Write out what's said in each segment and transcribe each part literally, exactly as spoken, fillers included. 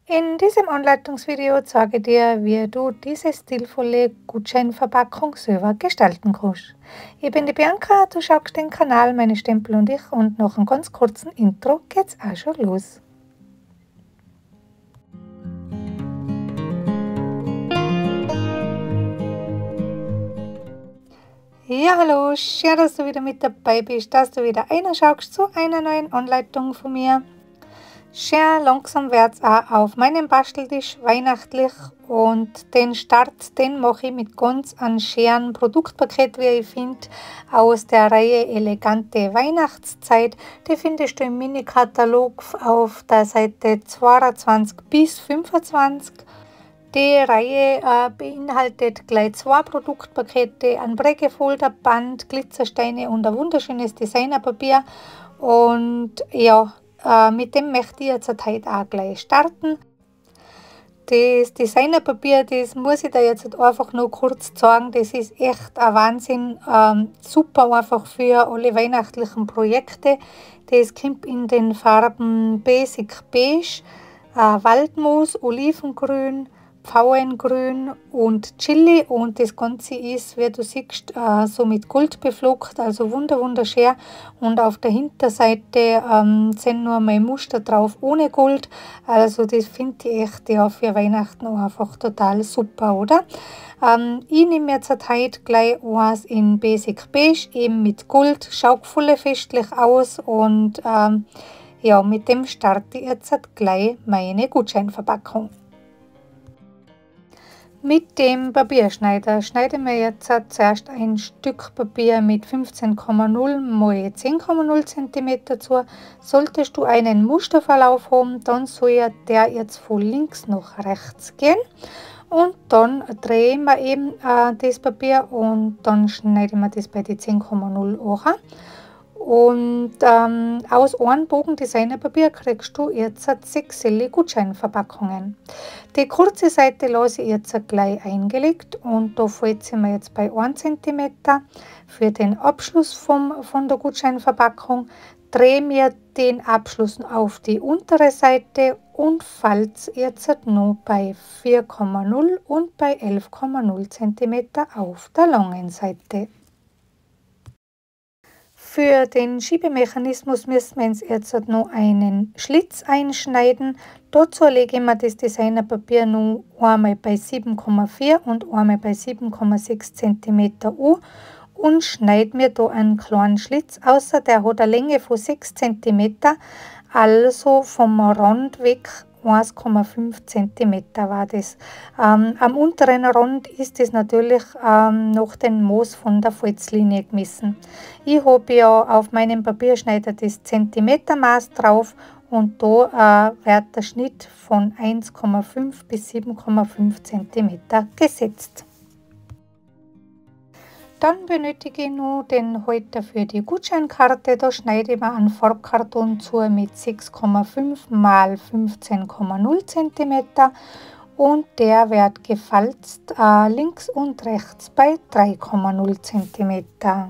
In diesem Anleitungsvideo zeige ich dir, wie du diese stilvolle Gutscheinverpackung selber gestalten kannst. Ich bin die Bianca, du schaust den Kanal Meine Stempel und ich und nach einem ganz kurzen Intro geht's auch schon los. Ja, hallo, schön, dass du wieder mit dabei bist, dass du wieder reinschaust zu einer neuen Anleitung von mir. Schön langsam wird es auch auf meinem Basteltisch weihnachtlich und den Start, den mache ich mit ganz einem schönen Produktpaket, wie ich finde, aus der Reihe Elegante Weihnachtszeit. Die findest du im Mini-Katalog auf der Seite zweiundzwanzig bis fünfundzwanzig. Die Reihe äh, beinhaltet gleich zwei Produktpakete, ein Prägefolderband, Glitzersteine und ein wunderschönes Designerpapier. Und ja, äh, mit dem möchte ich jetzt heute auch gleich starten. Das Designerpapier, das muss ich da jetzt einfach nur kurz zeigen. Das ist echt ein Wahnsinn. Ähm, super einfach für alle weihnachtlichen Projekte. Das kommt in den Farben Basic Beige, äh, Waldmoos, Olivengrün, Pfauengrün und Chili, und das Ganze ist, wie du siehst, äh, so mit Gold beflockt, also wunder wunderschön. Und auf der Hinterseite ähm, sind nur mein Muster drauf ohne Gold, also das finde ich echt ja für Weihnachten auch einfach total super, oder? Ähm, ich nehme jetzt heute gleich eins in Basic Beige, eben mit Gold, schaut voll festlich aus, und ähm, ja, mit dem starte ich jetzt gleich meine Gutscheinverpackung. Mit dem Papierschneider schneide ich mir jetzt zuerst ein Stück Papier mit fünfzehn Komma null mal zehn Komma null cm zu. Solltest du einen Musterverlauf haben, dann soll der jetzt von links nach rechts gehen. Und dann drehe ich mir eben äh, das Papier und dann schneide ich mir das bei die zehn Komma null an. Und ähm, aus einem Bogen Designerpapier kriegst du jetzt sechs Gutscheinverpackungen. Die kurze Seite lasse ich jetzt gleich eingelegt und da fällt sie mir jetzt bei einem Zentimeter. Für den Abschluss vom, von der Gutscheinverpackung drehe mir den Abschluss auf die untere Seite und falte jetzt noch bei vier Komma null und bei elf Komma null Zentimeter auf der langen Seite. Für den Schiebemechanismus müssen wir jetzt noch einen Schlitz einschneiden. Dazu lege ich mir das Designerpapier noch einmal bei sieben Komma vier und einmal bei sieben Komma sechs Zentimeter an und schneide mir da einen kleinen Schlitz. Außer der hat eine Länge von sechs Zentimeter, also vom Rand weg eins Komma fünf Zentimeter war das. Ähm, am unteren Rand ist es natürlich ähm, nach dem Maß von der Falzlinie gemessen. Ich habe ja auf meinem Papierschneider das Zentimetermaß drauf und da äh, wird der Schnitt von eins Komma fünf bis sieben Komma fünf Zentimeter gesetzt. Dann benötige ich noch den Halter für die Gutscheinkarte. Da schneide ich mir einen Farbkarton zu mit sechs Komma fünf mal fünfzehn Komma null Zentimeter und der wird gefalzt äh, links und rechts bei drei Komma null Zentimeter.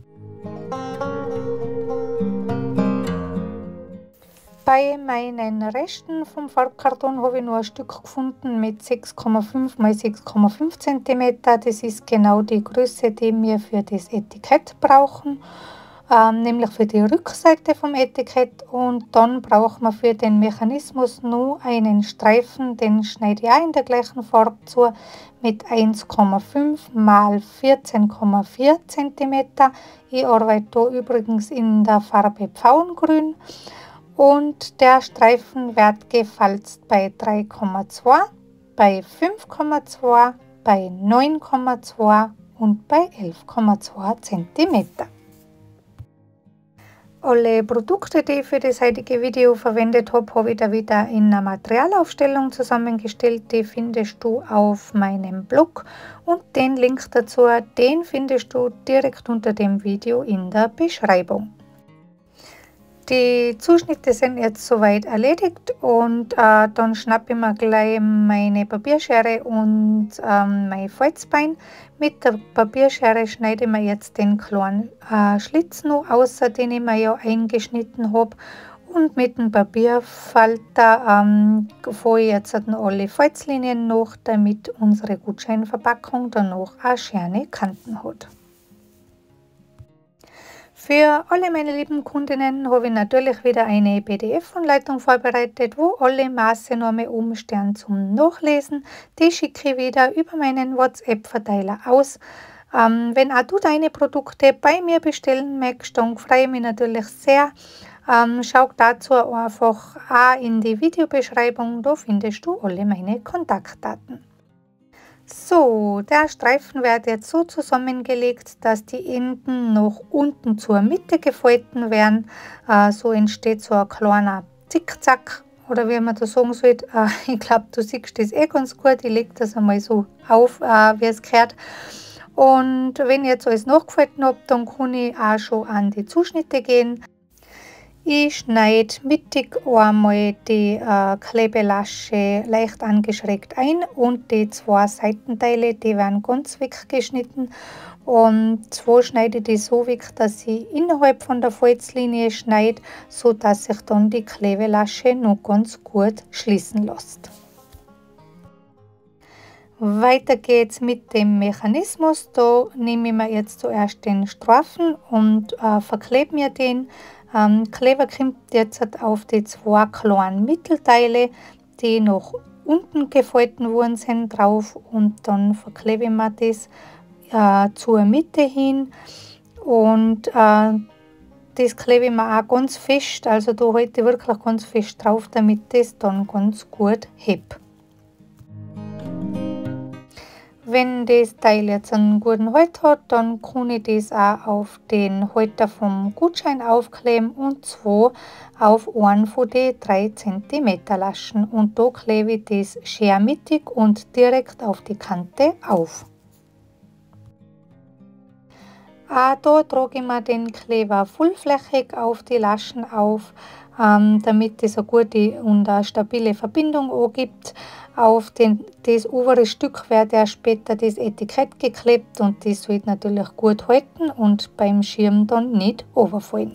Bei meinen Resten vom Farbkarton habe ich noch ein Stück gefunden mit sechs Komma fünf mal sechs Komma fünf Zentimeter. Das ist genau die Größe, die wir für das Etikett brauchen, ähm, nämlich für die Rückseite vom Etikett. Und dann brauchen wir für den Mechanismus noch einen Streifen, den schneide ich auch in der gleichen Farbe zu, mit eins Komma fünf mal vierzehn Komma vier Zentimeter. Ich arbeite da übrigens in der Farbe Pfauengrün. Und der Streifen wird gefalzt bei drei Komma zwei, bei fünf Komma zwei, bei neun Komma zwei und bei elf Komma zwei Zentimeter. Alle Produkte, die ich für das heutige Video verwendet habe, habe ich da wieder in einer Materialaufstellung zusammengestellt. Die findest du auf meinem Blog und den Link dazu, den findest du direkt unter dem Video in der Beschreibung. Die Zuschnitte sind jetzt soweit erledigt und äh, dann schnappe ich mir gleich meine Papierschere und ähm, mein Falzbein. Mit der Papierschere schneide ich mir jetzt den kleinen äh, Schlitz noch aus, den ich mir ja eingeschnitten habe. Und mit dem Papierfalter ähm, fahre ich jetzt alle Falzlinien nach, damit unsere Gutscheinverpackung danach auch schöne Kanten hat. Für alle meine lieben Kundinnen habe ich natürlich wieder eine P D F-Anleitung vorbereitet, wo alle Maße noch mal oben stehen zum Nachlesen. Die schicke ich wieder über meinen WhatsApp-Verteiler aus. Ähm, wenn auch du deine Produkte bei mir bestellen möchtest, dann freue ich mich natürlich sehr. Ähm, schau dazu einfach auch in die Videobeschreibung, da findest du alle meine Kontaktdaten. So, der Streifen wird jetzt so zusammengelegt, dass die Enden nach unten zur Mitte gefalten werden. Äh, so entsteht so ein kleiner Zickzack oder wie man das sagen sollte. Äh, ich glaube, du siehst das eh ganz gut. Ich lege das einmal so auf, äh, wie es gehört. Und wenn ich jetzt alles nachgefalten habe, dann kann ich auch schon an die Zuschnitte gehen. Ich schneide mittig einmal die äh, Klebelasche leicht angeschrägt ein und die zwei Seitenteile, die werden ganz weggeschnitten. Und so schneide ich die so weg, dass ich innerhalb von der Falzlinie schneide, sodass sich dann die Klebelasche noch ganz gut schließen lässt. Weiter geht's mit dem Mechanismus. Da nehme ich mir jetzt zuerst den Streifen und äh, verklebe mir den. Ähm, Kleber kommt jetzt auf die zwei kleinen Mittelteile, die nach unten gefalten worden sind, drauf, und dann verklebe ich mir das äh, zur Mitte hin und äh, das klebe ich mir auch ganz fest, also da halte ich wirklich ganz fest drauf, damit das dann ganz gut hebt. Wenn das Teil jetzt einen guten Halt hat, dann kann ich das auch auf den Halter vom Gutschein aufkleben, und zwar auf einen von den drei Zentimeter Laschen. Und da klebe ich das schön mittig und direkt auf die Kante auf. Auch da trage ich mir den Kleber vollflächig auf die Laschen auf, ähm, damit es eine gute und eine stabile Verbindung angibt. Auf den, das obere Stück wird ja später das Etikett geklebt, und das sollte natürlich gut halten und beim Schirm dann nicht runterfallen.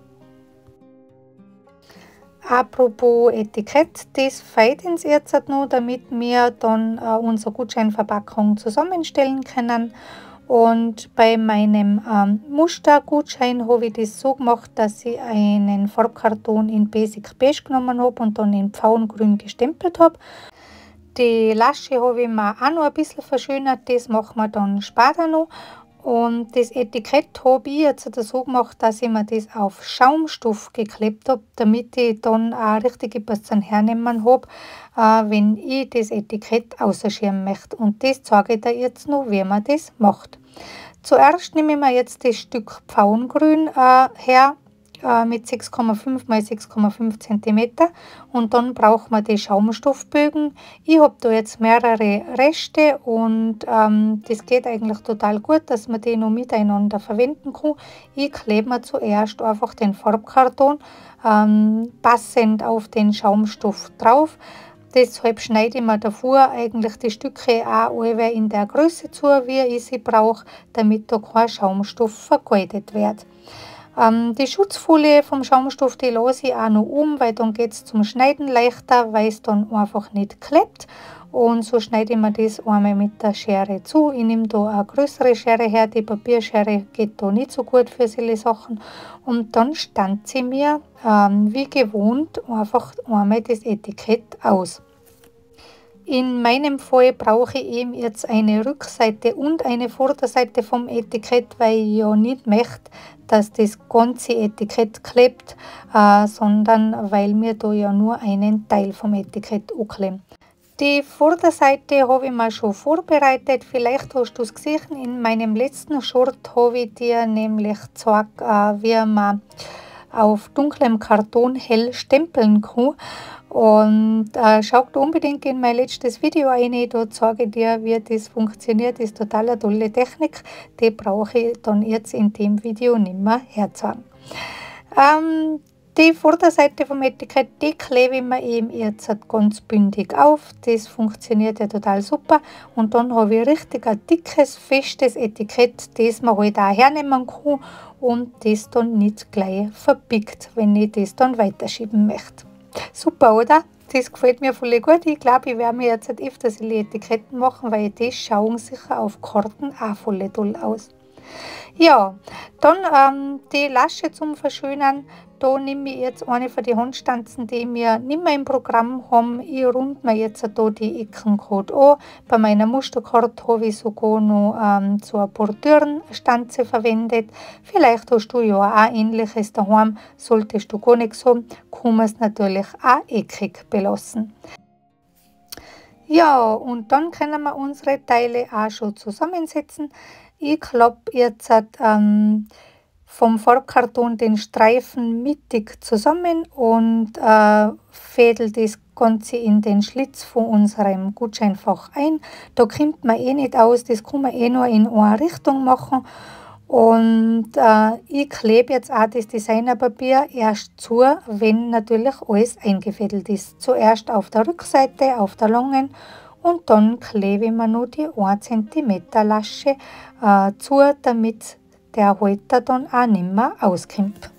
Apropos Etikett, das fehlt uns jetzt noch, damit wir dann äh, unsere Gutscheinverpackung zusammenstellen können. Und bei meinem ähm, Mustergutschein habe ich das so gemacht, dass ich einen Farbkarton in Basic Beige genommen habe und dann in Pfauengrün gestempelt habe. Die Lasche habe ich mir auch noch ein bisschen verschönert, das machen wir dann später noch. Und das Etikett habe ich jetzt so gemacht, dass ich mir das auf Schaumstoff geklebt habe, damit ich dann auch richtige Bössen hernehmen habe, äh, wenn ich das Etikett ausschirmen möchte. Und das zeige ich dir jetzt noch, wie man das macht. Zuerst nehme ich mir jetzt das Stück Pfauengrün äh, her, mit sechs Komma fünf mal sechs Komma fünf Zentimeter, und dann braucht man die Schaumstoffbögen. Ich habe da jetzt mehrere Reste, und ähm, das geht eigentlich total gut, dass man die noch miteinander verwenden kann. Ich klebe mir zuerst einfach den Farbkarton ähm, passend auf den Schaumstoff drauf. Deshalb schneide ich mir davor eigentlich die Stücke auch alle in der Größe zu, wie ich sie brauche, damit da kein Schaumstoff vergeudet wird. Ähm, die Schutzfolie vom Schaumstoff, die lasse ich auch noch um, weil dann geht es zum Schneiden leichter, weil es dann einfach nicht klebt. Und so schneide ich mir das einmal mit der Schere zu. Ich nehme da eine größere Schere her, die Papierschere geht da nicht so gut für solche Sachen. Und dann stanze ich mir ähm, wie gewohnt einfach einmal das Etikett aus. In meinem Fall brauche ich eben jetzt eine Rückseite und eine Vorderseite vom Etikett, weil ich ja nicht möchte, dass das ganze Etikett klebt, äh, sondern weil wir da ja nur einen Teil vom Etikett ankleben. Die Vorderseite habe ich mir schon vorbereitet. Vielleicht hast du es gesehen, in meinem letzten Short habe ich dir nämlich gezeigt, äh, wie man auf dunklem Karton hell stempeln kann. Und äh, schau unbedingt in mein letztes Video rein, da zeige ich dir, wie das funktioniert. Das ist total eine tolle Technik, die brauche ich dann jetzt in dem Video nicht mehr herzeigen. Ähm, Die Vorderseite vom Etikett, die klebe ich mir eben jetzt ganz bündig auf. Das funktioniert ja total super. Und dann habe ich richtig ein dickes, festes Etikett, das man halt auch hernehmen kann und das dann nicht gleich verbiegt, wenn ich das dann weiterschieben möchte. Super, oder? Das gefällt mir voll gut. Ich glaube, ich werde mir jetzt halt öfters die Etiketten machen, weil die schauen sicher auf Karten auch voll toll aus. Ja, dann ähm, die Lasche zum Verschönern. Da nehme ich jetzt eine von den Handstanzen, die wir nicht mehr im Programm haben. Ich runde mir jetzt da die Ecken gerade an. Bei meiner Musterkarte habe ich sogar noch ähm, so eine Bordürenstanze verwendet. Vielleicht hast du ja auch Ähnliches daheim. Solltest du gar nichts haben, kann man es natürlich auch eckig belassen. Ja, und dann können wir unsere Teile auch schon zusammensetzen. Ich klappe jetzt ähm, vom Farbkarton den Streifen mittig zusammen und äh, fädel das Ganze in den Schlitz von unserem Gutscheinfach ein. Da kommt man eh nicht aus, das kann man eh nur in eine Richtung machen. Und äh, ich klebe jetzt auch das Designerpapier erst zu, wenn natürlich alles eingefädelt ist. Zuerst auf der Rückseite, auf der langen, und dann klebe ich mir noch die ein Zentimeter Lasche äh, zu, damit der Halter dann auch nicht mehr auskommt.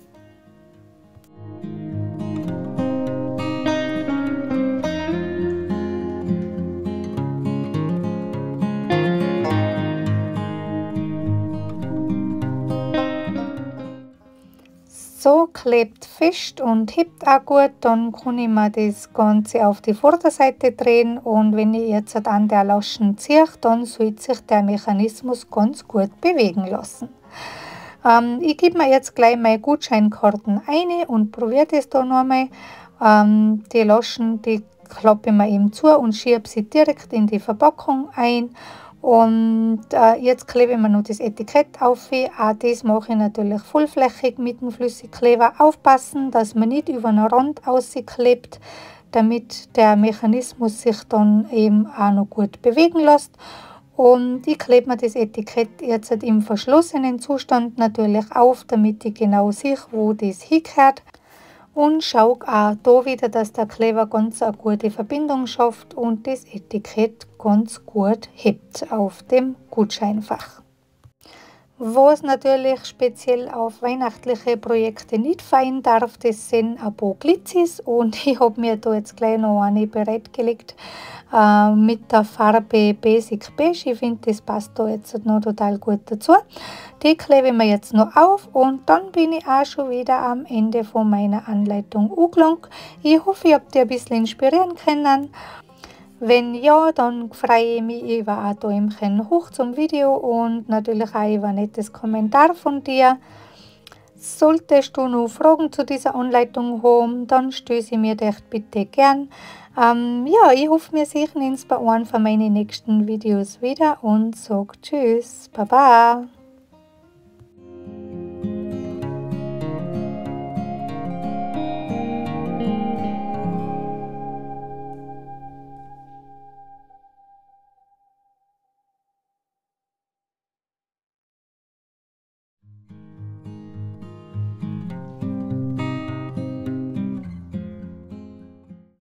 So klebt fest und hebt auch gut, dann kann ich mir das Ganze auf die Vorderseite drehen und wenn ich jetzt an der Laschen ziehe, dann sollte sich der Mechanismus ganz gut bewegen lassen. Ähm, ich gebe mir jetzt gleich meine Gutscheinkarten ein und probiere das da noch einmal. Ähm, die Laschen, die klappe ich mir eben zu und schiebe sie direkt in die Verpackung ein. Und äh, jetzt klebe ich mir noch das Etikett auf. Auch das mache ich natürlich vollflächig mit dem Flüssigkleber. Aufpassen, dass man nicht über den Rand ausklebt, damit der Mechanismus sich dann eben auch noch gut bewegen lässt. Und ich klebe mir das Etikett jetzt im verschlossenen Zustand natürlich auf, damit ich genau sehe, wo das hingehört. Und schaue auch da wieder, dass der Kleber ganz eine gute Verbindung schafft und das Etikett ganz gut hebt auf dem Gutscheinfach. Was natürlich speziell auf weihnachtliche Projekte nicht fallen darf, das sind ein paar Glitzis und ich habe mir da jetzt gleich noch eine bereitgelegt äh, mit der Farbe Basic Beige. Ich finde, das passt da jetzt noch total gut dazu. Die klebe ich mir jetzt noch auf und dann bin ich auch schon wieder am Ende von meiner Anleitung angelangt. Ich hoffe, ihr habt ihr ein bisschen inspirieren können. Wenn ja, dann freue ich mich über ein Däumchen hoch zum Video und natürlich auch über ein nettes Kommentar von dir. Solltest du noch Fragen zu dieser Anleitung haben, dann stell sie mir doch bitte gern. Ähm, ja, ich hoffe, wir sehen uns bei einem von meinen nächsten Videos wieder und sage Tschüss, Baba.